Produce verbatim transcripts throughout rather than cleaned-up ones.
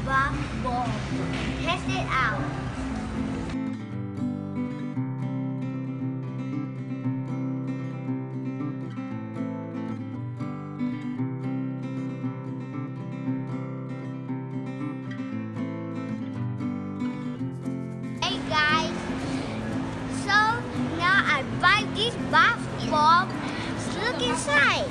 BathBombs. Test it out. Hey guys, so now I buy this BathBomb. Look inside.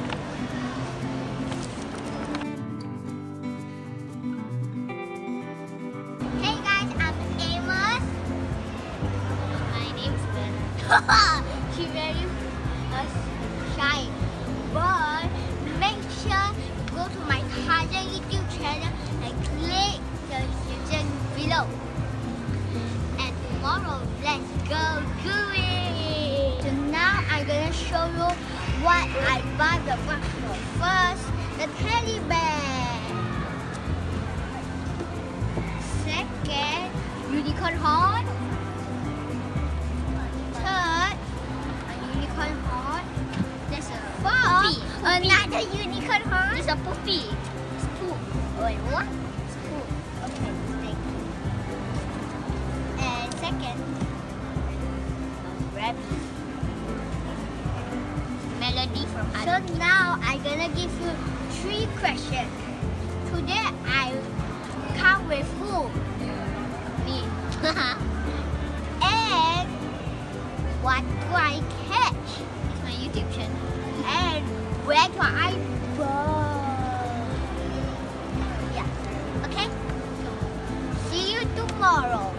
Hey guys, I'm Amos. My name's Ben. She very uh, shy, but make sure you go to my Tarzan YouTube channel and click the description below. And tomorrow, let's go do it. So now I'm gonna show you what I buy the box for. First, the teddy bear. Second, unicorn horn. Third, a unicorn horn. There's a fourth, another unicorn horn. There's a poopy. It's poop. Wait, what? It's poop. Okay, thank you. And second, a rabbit. Melody from So now I'm gonna give you three questions. Today I come with who? Me. And what do I catch? It's my YouTube channel. And where do I go? Yeah. Okay? So see you tomorrow.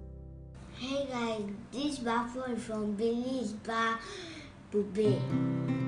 Hey guys, this bathroom is from Billy's Bar Bourbon.